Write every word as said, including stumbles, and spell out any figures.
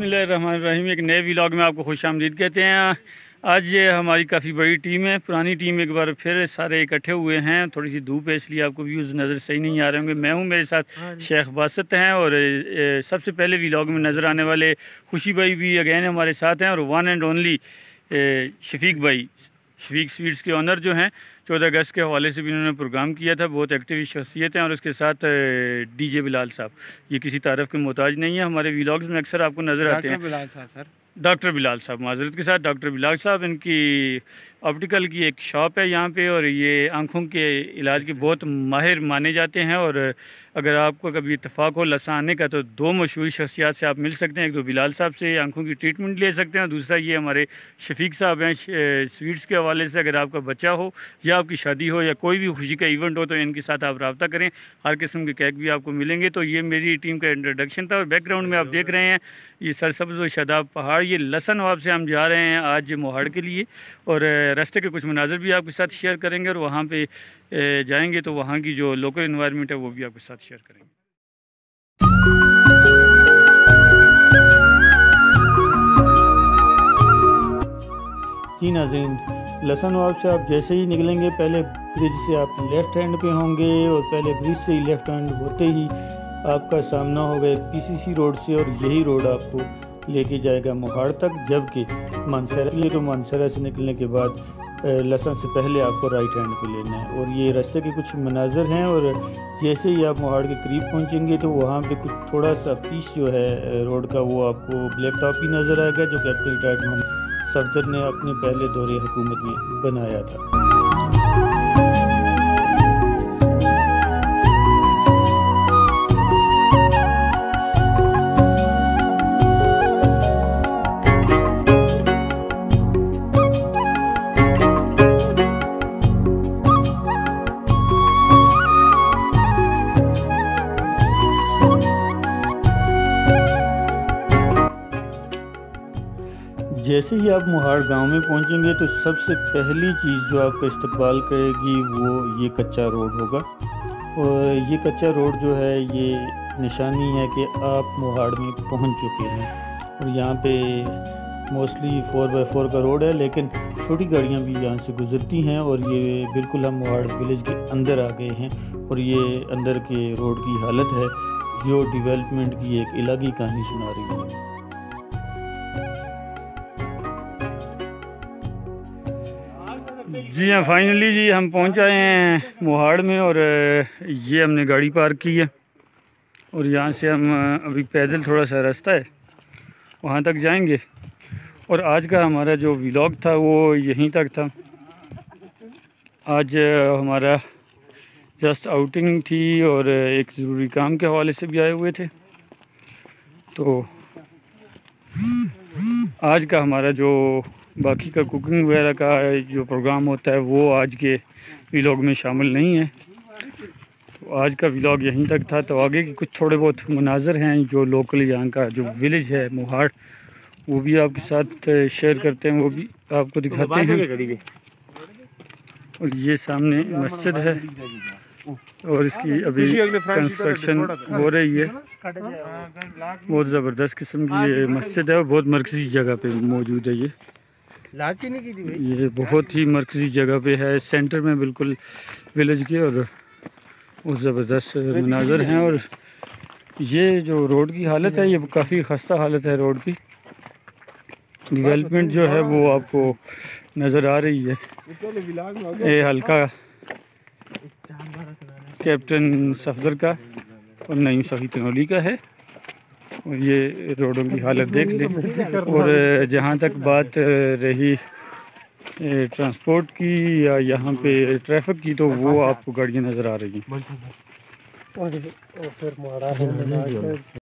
बिस्मिल्लाहिर्रहमानिर्रहीम। एक नए व्लॉग में आपको खुशामदीद कहते हैं। आज ये हमारी काफ़ी बड़ी टीम है, पुरानी टीम एक बार फिर सारे इकट्ठे हुए हैं। थोड़ी सी धूप है इसलिए आपको व्यूज़ नज़र सही नहीं आ रहे होंगे। मैं हूँ, मेरे साथ शेख बासत हैं और ए, सबसे पहले व्लॉग में नज़र आने वाले खुशी भाई भी अगेन हमारे साथ हैं और वन एंड ओनली शफीक भाई, शफीक स्वीट्स के ऑनर जो हैं। चौदह अगस्त के हवाले से भी इन्होंने प्रोग्राम किया था, बहुत एक्टिव शख्सियत हैं। और उसके साथ डीजे बिलाल साहब, ये किसी तारीफ़ के मोहताज नहीं है, हमारे व्लॉग्स में अक्सर आपको नज़र आते हैं। बिलाल साहब सर, डॉक्टर बिलाल साहब, माजरत के साथ डॉक्टर बिलाल साहब, इनकी ऑप्टिकल की एक शॉप है यहाँ पे और ये आँखों के इलाज के बहुत माहिर माने जाते हैं। और अगर आपको कभी इत्तेफाक हो लसा आने का तो दो मशहूर शख्सियात से आप मिल सकते हैं। एक तो बिलाल साहब से आँखों की ट्रीटमेंट ले सकते हैं और दूसरा ये हमारे शफीक साहब हैं स्वीट्स के हवाले से। अगर आपका बच्चा हो या आपकी शादी हो या कोई भी खुशी का इवेंट हो तो इनके साथ आप रब्ता करें, हर किस्म के केक भी आपको मिलेंगे। तो ये मेरी टीम का इंट्रोडक्शन था और बैकग्राउंड में आप देख रहे हैं ये सरसब्ज़ और शादाब पहाड़, ये लसन नवाब से हम जा रहे हैं आज मोहाड़ के लिए। और रास्ते के कुछ मनाज़र भी आपके साथ शेयर करेंगे और वहाँ पे जाएंगे तो वहाँ की जो लोकल इन्वायरमेंट है वो भी आपके साथ शेयर करेंगे। जी नाज़रीन, लसन नवाब से आप जैसे ही निकलेंगे पहले ब्रिज से आप लेफ़्ट हैंड पे होंगे और पहले ब्रिज से ही लेफ़्ट हैंड होते ही आपका सामना होगा एक पीसीसी रोड से और यही रोड आपको लेके जाएगा मोहाड़ तक। जबकि मानसरा ये तो मानसरा से निकलने के बाद लसन से पहले आपको राइट हैंड पे लेना है। और ये रास्ते के कुछ मनाज़र हैं और जैसे ही आप मोहाड़ के करीब पहुंचेंगे तो वहाँ पे कुछ थोड़ा सा पीस जो है रोड का वो आपको ब्लैक टॉप ही नज़र आएगा जो कैप्टन रिटायर्ड मोहम्मद सफदर ने अपने पहले दौरे हुकूमत में बनाया था। जैसे ही आप मोहाड़ गांव में पहुंचेंगे तो सबसे पहली चीज़ जो आपका इस्तकबाल करेगी वो ये कच्चा रोड होगा। और ये कच्चा रोड जो है ये निशानी है कि आप मोहाड़ में पहुंच चुके हैं। और यहाँ पे मोस्टली फोर बाई फोर का रोड है लेकिन छोटी गाड़ियाँ भी यहाँ से गुजरती हैं। और ये बिल्कुल हम मोहाड़ विलेज के अंदर आ गए हैं और ये अंदर के रोड की हालत है जो डेवलपमेंट की एक अलग ही कहानी सुना रही है। जी हाँ, फाइनली जी हम पहुंच आए हैं मोहाड़ में और ये हमने गाड़ी पार्क की है और यहाँ से हम अभी पैदल थोड़ा सा रास्ता है वहाँ तक जाएंगे। और आज का हमारा जो व्लॉग था वो यहीं तक था। आज हमारा जस्ट आउटिंग थी और एक ज़रूरी काम के हवाले से भी आए हुए थे। तो आज का हमारा जो बाकी का कुकिंग वगैरह का जो प्रोग्राम होता है वो आज के व्लॉग में शामिल नहीं है। तो आज का व्लॉग यहीं तक था। तो आगे के कुछ थोड़े बहुत मनाज़र हैं जो लोकल यहाँ का जो विलेज है मोहाड़ वो भी आपके साथ शेयर करते हैं, वो भी आपको दिखाते हैं। और ये सामने मस्जिद है और इसकी अभी कंस्ट्रक्शन हो रही है। बहुत ज़बरदस्त किस्म की ये मस्जिद है और बहुत मरकज़ी जगह पे मौजूद है। ये ये बहुत ही मरकज़ी जगह पे है, सेंटर में बिल्कुल विलेज के। और बहुत ज़बरदस्त मनाज़र हैं। और ये जो रोड की हालत है ये काफ़ी खस्ता हालत है रोड की। डेवलपमेंट जो है वो आपको नज़र आ रही है। ये हल्का कैप्टन सफदर का और नईम सफ़ी तनौली का है। और ये रोडों की हालत देख लें। और जहाँ तक बात रही ट्रांसपोर्ट की या यहाँ पे ट्रैफिक की तो वो आपको गाड़ियाँ नज़र आ रही हैं।